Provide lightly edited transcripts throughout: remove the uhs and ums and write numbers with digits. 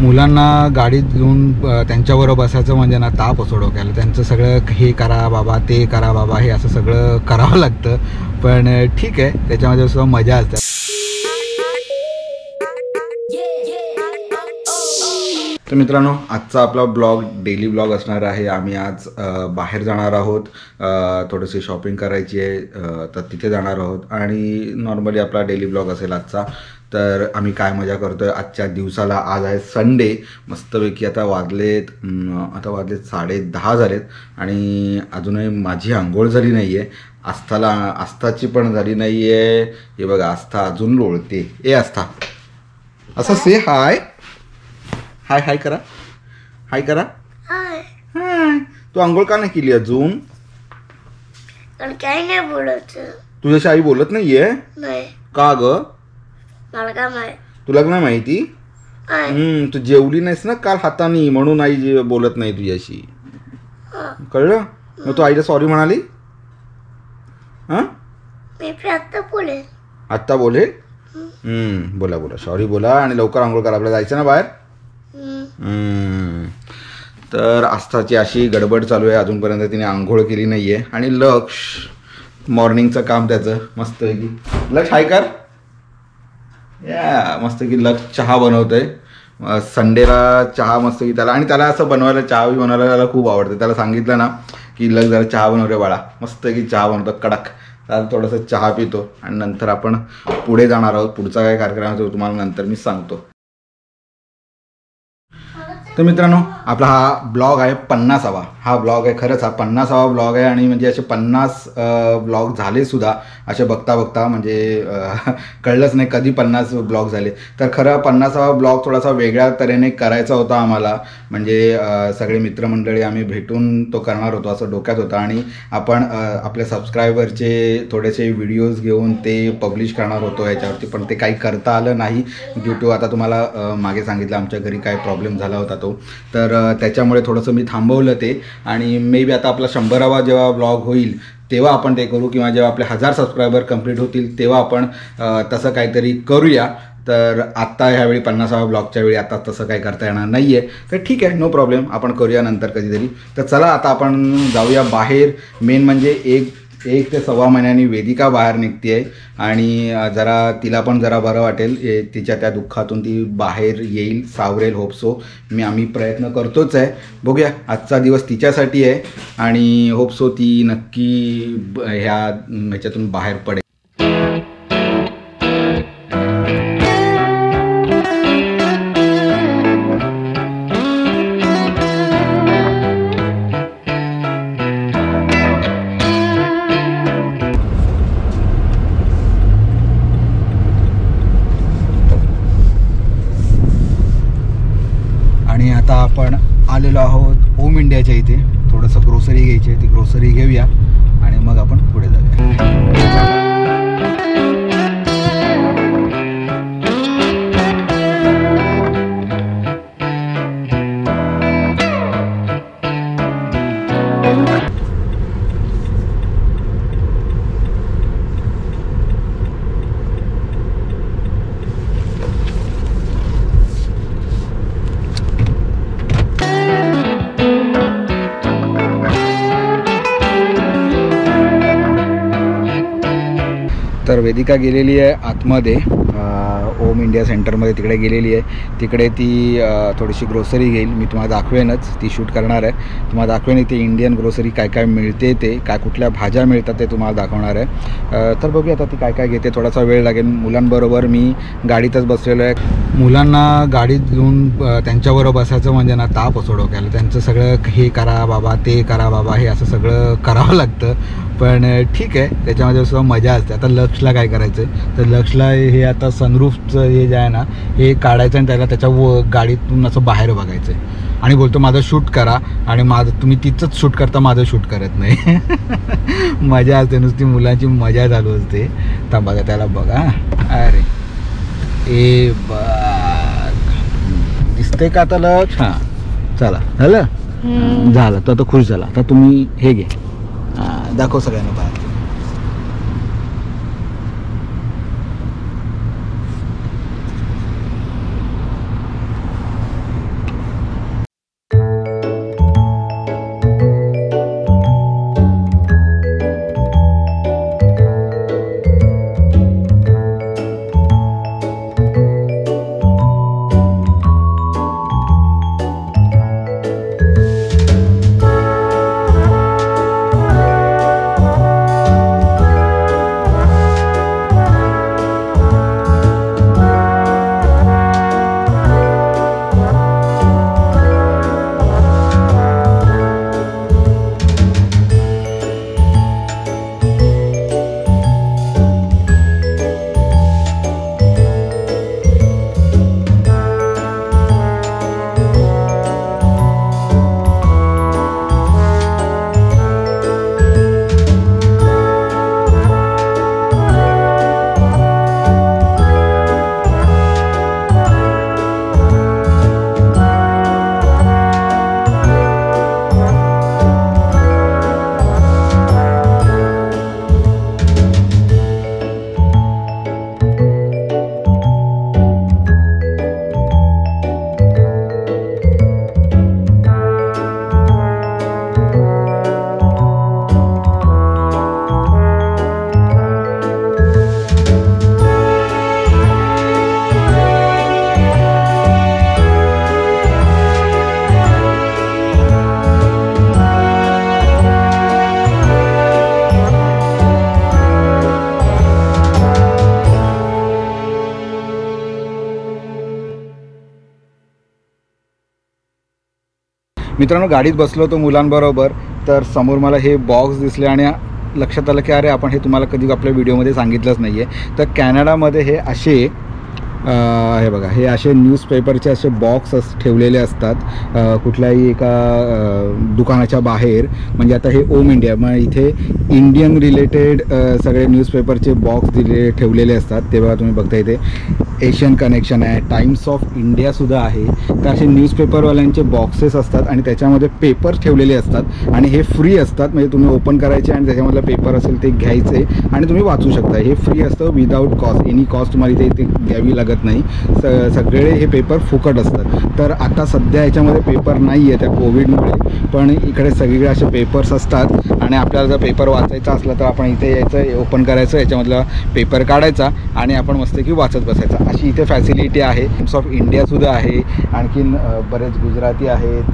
मुलांना गाडीत घेऊन त्यांच्याबरोबर बसायचं म्हणजे ना ताप असो डोक्याला. त्यांचं सगळं हे करा बाबा ते करा बाबा हे असं सगळं करावं लागतं. पण ठीक आहे, त्याच्यामध्ये सुद्धा मजा असते. तर मित्रांनो, आजचा आपला ब्लॉग डेली ब्लॉग असणार आहे. आम्ही आज बाहेर जाणार आहोत, थोडीशी शॉपिंग करायची आहे, तर तिथे जाणार आहोत आणि नॉर्मली आपला डेली ब्लॉग असेल आजचा. तर आम्ही काय मजा करतोय आजच्या दिवसाला. आज आहे संडे. मस्तपैकी आता वाजलेत 10:30 झालेत आणि अजूनही माझी आंघोळ झाली नाही आहे. आस्थाची पण झाली नाही आहे. हे बघा, आस्था अजून लोळते. ए आस्था, असं से हाय हाय हाय करा, हाय करा. हाय. तू आंघोळ का नाही केली अजून? काही नाही बोलत. तुझ्याशी आई बोलत नाहीये? नाही. का ग? मला काय माहिती. तुला नाही माहिती? तू जेवली नाहीस ना काल हाताने, म्हणून आई बोलत नाही तुझ्याशी. कळलं? मग तू आईला सॉरी म्हणाली? मी आत्ता बोलेल. आत्ता बोलेल? बोला बोला, सॉरी बोला आणि लवकर आंघोळ करा, आपल्याला जायचं ना बाहेर. तर आस्थाची अशी गडबड चालू आहे. अजूनपर्यंत तिने आंघोळ केली नाहीये. आणि लक्ष मॉर्निंगचं काम त्याचं मस्तपैकी. लक्ष हाय कर या. मस्तपैकी लक्ष चहा बनवतोय. संडेला चहा मस्तपैकी त्याला, आणि त्याला असं बनवायला, चहा बनवायला त्याला खूप आवडतं. त्याला सांगितलं ना की लक्ष जरा चहा बनवते बाळा, मस्तपैकी चहा बनवतो कडक. त्याला थोडंसं चहा पितो आणि नंतर आपण पुढे जाणार आहोत. पुढचा काय कार्यक्रम आहे तो तुम्हाला नंतर मी सांगतो. तर मित्रांनो, आपला हा ब्लॉग आहे 50वा. हा ब्लॉग आहे, खरंच हा 50वा ब्लॉग आहे. आणि म्हणजे असे 50 ब्लॉग झाले सुद्धा असे बघता बघता, म्हणजे कळलंच नाही कधी 50 ब्लॉग झाले. तर खरं 50वा ब्लॉग थोडासा वेगळ्या तऱ्हेने करायचा होता आम्हाला. म्हणजे सगळे मित्रमंडळी आम्ही भेटून तो करणार होतो असं डोक्यात होतं. आणि आपण आपल्या सबस्क्रायबरचे थोडेसे व्हिडिओज घेऊन ते पब्लिश करणार होतो याच्यावरती. पण ते काही करता आलं नाही ड्यू टू, आता तुम्हाला मागे सांगितलं आमच्या घरी काय प्रॉब्लेम झाला होता तो. तर त्याच्यामुळे थोडंसं मी थांबवलं ते. आणि मे बी आता आपला 100वा जेव्हा ब्लॉग होईल तेव्हा आपण ते करू, किंवा जेव्हा आपले 1000 सबस्क्रायबर कंप्लीट होतील तेव्हा आपण तसं काहीतरी करूया. तर आत्ता ह्यावेळी 50वा ब्लॉगच्या वेळी आता तसं काही करता येणार नाही आहे. तर ठीक आहे, नो प्रॉब्लेम, आपण करूया नंतर कधीतरी. तर चला आता आपण जाऊया बाहेर. मेन म्हणजे एक ते सव्वा महिन्यानी वेदिका बाहेर निघते आहे आणि जरा तिला पण जरा बरं वाटेल. तिच्या त्या दुःखातून ती बाहेर येईल, सावरेल. होपसो. आम्ही प्रयत्न करतोच आहे. बघूया, आजचा दिवस तिच्यासाठी आहे आणि होपसो ती नक्की ह्याच्यातून बाहेर पडेल. आता आपण आलेलो आहोत ओम इंडियाच्या इथे. थोडंसं ग्रोसरी घ्यायची आहे, ती ग्रोसरी घेऊया आणि मग आपण पुढे जाऊया. तर वेदिका गेलेली आहे आतमध्ये, ओम इंडिया सेंटरमध्ये तिकडे गेलेली आहे. तिकडे ती थोडीशी ग्रोसरी घेईल. मी तुम्हाला दाखवेनच, ती शूट करणार आहे. तुम्हाला दाखवेन इथे इंडियन ग्रोसरी काय काय मिळते, ते काय कुठल्या भाज्या मिळतात ते तुम्हाला दाखवणार आहे. तर बघूया आता ती काय काय घेते. थोडासा वेळ लागेल. मुलांबरोबर मी गाडीतच बसलेलो आहे. मुलांना गाडीत घेऊन त्यांच्याबरोबर बसायचं म्हणजे ना ताप असो डोक्याला. त्यांचं सगळं हे करा बाबा ते करा बाबा हे असं सगळं करावं लागतं. पण ठीक आहे, त्याच्यामध्ये सुद्धा मजा असते. आता लक्षला काय करायचं आहे, तर लक्षला हे आता सनरूफचं हे जे आहे ना हे काढायचं आणि त्याला त्याच्या गाडीतून असं बाहेर बघायचं आहे आणि बोलतो माझं शूट करा. आणि तुम्ही तिथंच शूट करता, माझं शूट करत नाही. मजा असते, नुसती मुलांची मजा चालू असते. थांबा त्याला बघा. अरे ए बघ, दिसते का आता लक्ष? हां चला, झालं तर आता खुश झाला. आता तुम्ही हे घे, दाखव सगळ्यांना बाहेर. मित्रांनो, गाडीत बसलो होतो मुलांबरोबर, तर समोर मला हे बॉक्स दिसले आणि लक्षात आलं की अरे आपण हे तुम्हाला कधी आपल्या व्हिडिओमध्ये सांगितलंच नाही आहे. तर कॅनडामध्ये हे असे हे बघा, हे असे न्यूजपेपरचे असे बॉक्स ठेवलेले असतात कुठल्याही एका दुकानाच्या बाहेर. म्हणजे आता हे ओम इंडिया, मग इथे इंडियन रिलेटेड सगळे न्यूजपेपरचे बॉक्स ठेवलेले असतात. ते बघा तुम्ही बघता, इथे एशियन कनेक्शन आहे, टाइम्स ऑफ इंडियासुद्धा आहे. तर असे न्यूजपेपरवाल्यांचे बॉक्सेस असतात आणि त्याच्यामध्ये पेपर ठेवलेले असतात आणि हे फ्री असतात. म्हणजे तुम्ही ओपन करायचे आणि त्याच्यामधलं पेपर असेल ते घ्यायचे आणि तुम्ही वाचू शकता. हे फ्री असतं, विदाऊट कॉस्ट, एनी कॉस्ट तुम्हाला इथे घ्यावी लागत नाही. सगळे हे पेपर फुकट असतात. तर आता सध्या याच्यामध्ये पेपर नाही आहे त्या कोविडमुळे, पण इकडे सगळीकडे असे पेपर्स असतात आणि आपल्याला जर पेपर वाचायचा असला तर आपण इथे यायचं, ओपन करायचं, याच्यामधला पेपर काढायचा आणि आपण मस्तपैकी वाचत बसायचा. अशी इथे फॅसिलिटी आहे. टाइम्स ऑफ इंडियासुद्धा आहे, आणखीन बरेच गुजराती आहेत,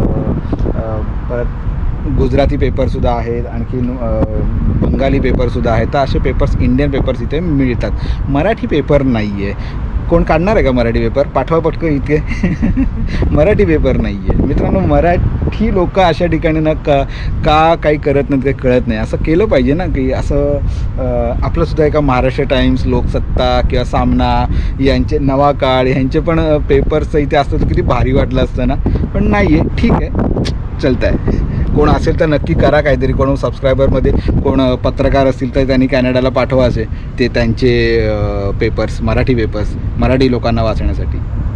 परत गुजराती पेपरसुद्धा आहेत, आणखीन बंगाली पेपरसुद्धा आहेत. तर असे पेपर्स, इंडियन पेपर्स इथे मिळतात. मराठी पेपर नाही आहे. कोण काढणार आहे का मराठी पेपर? पाठवा पटकन इतके. मराठी पेपर नाही आहे मित्रांनो. मराठी लोक अशा ठिकाणी ना का काही करत नाहीत, काही कळत नाही. असं केलं पाहिजे ना, की असं आपलंसुद्धा एका महाराष्ट्र टाइम्स, लोकसत्ता किंवा सामना यांचे, नवा काळ यांचे पण पेपर्स इथे असतं तर किती भारी वाटलं असतं ना. पण नाही आहे. ठीक आहे, चलत आहे. कोण असेल तर नक्की करा काहीतरी. कोण सबस्क्रायबरमध्ये कोण पत्रकार असतील तर त्यांनी कॅनडाला पाठवायचे ते त्यांचे पेपर्स, मराठी पेपर्स, मराठी लोकांना वाचण्यासाठी.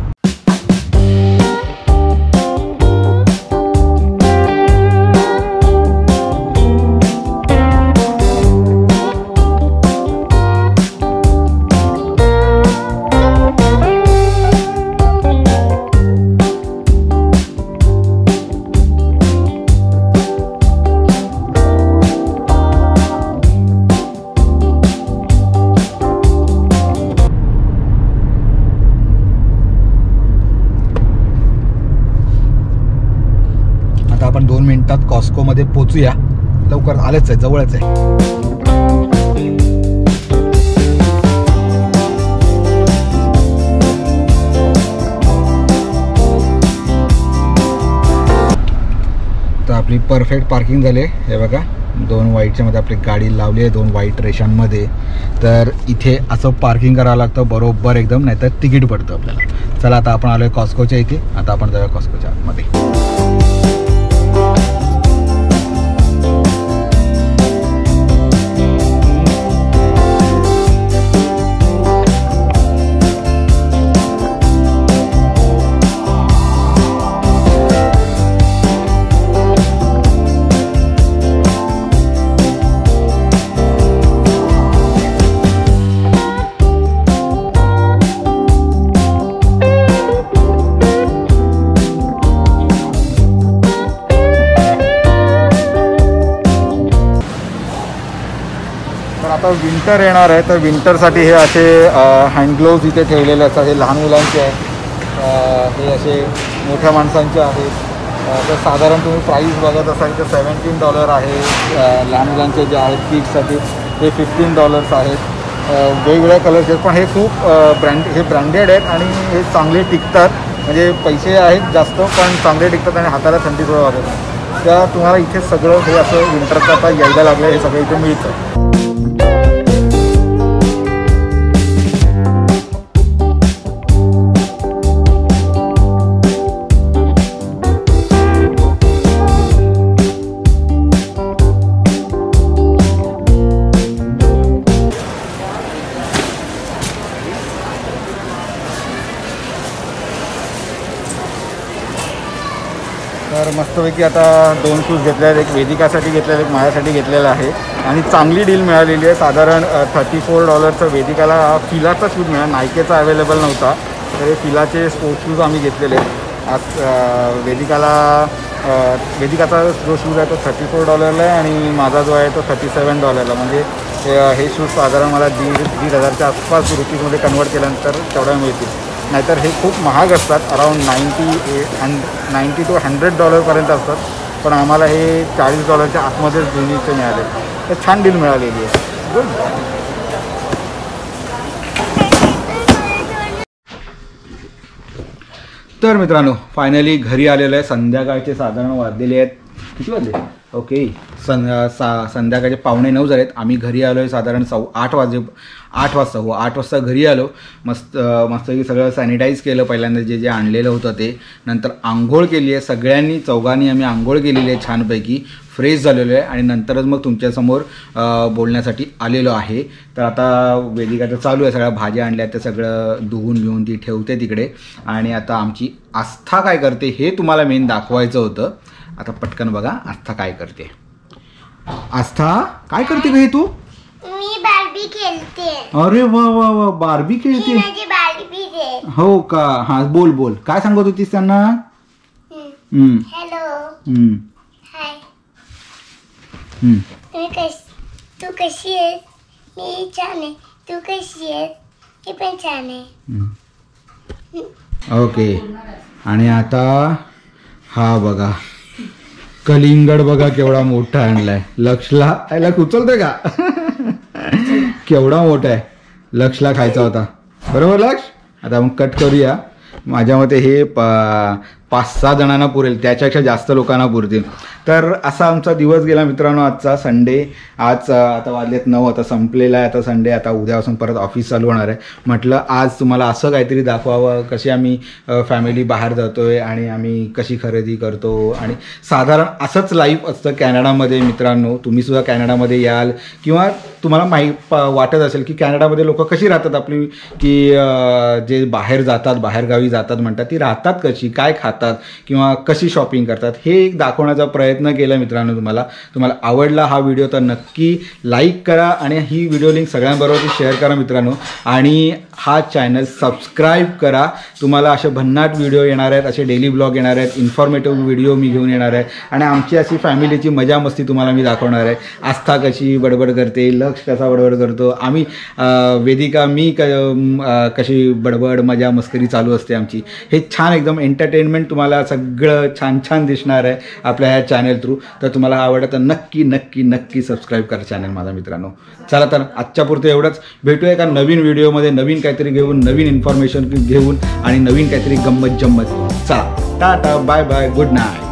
आपण 2 मिनिटात कॉस्कोमध्ये पोचूया. लवकर आलेच आहे, जवळच आहे. तर आपली परफेक्ट पार्किंग झाली. हे बघा, 2 व्हाईटच्या मध्ये आपली गाडी लावली आहे, 2 व्हाईट रेषांमध्ये. तर इथे असं पार्किंग करावं लागतं बरोबर एकदम, नाहीतर तिकीट पडतं आपल्याला. चला, आता आपण आलोय कॉस्कोच्या इथे. आता आपण जाऊया कॉस्कोच्या आतमध्ये. आता विंटर येणार आहे, तर विंटरसाठी हे असे हँड ग्लोव्ज इथे ठेवलेले असतात. हे लहान मुलांचे आहेत, हे असे मोठ्या माणसांचे आहेत. तर साधारण तुम्ही प्राईस बघत असाल तर $17 आहे. लहान मुलांचे जे आहेत किड्ससाठी ते $15 आहेत. वेगवेगळ्या कलरचे आहेत, पण हे खूप ब्रँडेड आहेत आणि हे चांगले टिकतात. म्हणजे पैसे आहेत जास्त, पण चांगले टिकतात आणि हाताला थंडी सुद्धा वाटत. त्या तुम्हाला इथे सगळं हे असं विंटरचं आता यायला लागलं, हे सगळं इथे मिळतं. तर मस्तपैकी आता 2 शूज घेतले आहेत. एक वेदिकासाठी घेतलेलं, एक माझ्यासाठी घेतलेलं आहे आणि चांगली डील मिळालेली आहे. साधारण $34चं वेदिकाला फिलाचा शूज मिळाला, नायकेचा अवेलेबल नव्हता. तर हे फिलाचे स्पोर्ट्स शूज आम्ही घेतलेले. आज वेदिकाचा जो शूज आहे तो $34 आहे आणि माझा जो आहे तो $37. म्हणजे हे शूज साधारण मला 1,500च्या आसपास रुपीजमध्ये कन्वर्ट केल्यानंतर तेवढ्या मिळतील. नाहीतर हे खूप महाग असतात, अराउंड $90 to $100 पर्यंत असतात. पण आम्हाला हे $40च्या आतमध्येच दोन्हीचे मिळाले. तर छान डील मिळालेली आहे. गुड. तर मित्रांनो फायनली घरी आलेलो आहे. संध्याकाळचे साधारण वाजलेले आहेत, किती वाजले? ओके, संध्याकाळचे 8:45 झालेत. आम्ही घरी आलो आहे साधारण 8 वाजता घरी आलो. मस्तपैकी सगळं सॅनिटाईज केलं पहिल्यांदा, जे जे आणलेलं होतं ते. नंतर आंघोळ केली आहे सगळ्यांनी, चौघांनी आम्ही आंघोळ केलेली आहे छानपैकी, फ्रेश झालेलो आहे आणि नंतरच मग तुमच्यासमोर बोलण्यासाठी आलेलो आहे. तर आता वेदिकाचं चालू आहे, सगळ्या भाज्या आणल्या त्या सगळं धुवून घेऊन ती ठेवते तिकडे. आणि आता आमची आस्था काय करते हे तुम्हाला मेन दाखवायचं होतं. आता पटकन बघा आस्था काय करते. आस्था काय करते हे तू? मी बार्बी खेळते. अरे वा वा वा, बार्बी खेळते. माझी बार्बी आहे. हो का? हा, बोल बोल, काय सांगत होतीस त्यांना? हॅलो. हाय. तू कशी आहेस? मी छान आहे. तू कशी आहेस? मी पण छान आहे. ओके. आणि आता हा बघा कलिंगड बघा केवढा मोठा आणलाय. लक्षला उचलतोय का? केवढा मोठा आहे. लक्षला खायचा होता, बरोबर लक्ष? आता मग कट करूया. माझ्या मते हे 5-6 जणांना पुरेल, त्याच्यापेक्षा जास्त लोकांना पुरतील. तर असा आमचा दिवस गेला मित्रांनो, आजचा संडे. आज आता वाजलेत 9, आता संपलेला आहे आता संडे. आता उद्यापासून परत ऑफिस चालू होणार आहे. म्हटलं आज तुम्हाला असं काहीतरी दाखवावं, कशी आम्ही फॅमिली बाहेर जातोय आणि आम्ही कशी खरेदी करतो. आणि साधारण असंच लाईफ असतं कॅनडामध्ये मित्रांनो. तुम्ही सुद्धा कॅनडामध्ये याल किंवा तुम्हाला वाटत असेल की कॅनडामध्ये लोक कशी राहतात आपली, की जे बाहेर जातात, बाहेरगावी जातात म्हणतात, ती राहतात कशी, काय खातात किंवा कशी शॉपिंग करतात, हे एक दाखवण्याचा प्रयत्न केला मित्रांनो. तुम्हाला आवडला हा व्हिडिओ तर नक्की लाईक करा आणि ही व्हिडिओ लिंक सगळ्यांबरोबर शेअर करा मित्रांनो. आणि हा चॅनल सबस्क्राईब करा. तुम्हाला असे भन्नाट व्हिडिओ येणार आहेत, असे डेली ब्लॉग येणार आहेत, इन्फॉर्मेटिव्ह व्हिडिओ मी घेऊन येणार आहे आणि आमची अशी फॅमिलीची मजा मस्ती तुम्हाला मी दाखवणार आहे. आस्था कशी बडबड करते, लक्ष कसा बडबड करतो, आम्ही वेदिका मी कशी बडबड मजा मस्करी चालू असते आमची. हे छान एकदम एंटरटेनमेंट तुम्हाला सगळं छान छान दिसणार आहे आपल्या ह्या चॅनल थ्रू. तर तुम्हाला आवडतं तर नक्की नक्की नक्की सबस्क्राईब करा चॅनल माझा मित्रांनो. चला तर आजच्या पुरतं एवढंच. भेटूया एका नवीन व्हिडिओमध्ये, नवीन काहीतरी घेऊन, नवीन इन्फॉर्मेशन घेऊन आणि नवीन काहीतरी गंमत जम्मत. चला tata, bye bye, good night.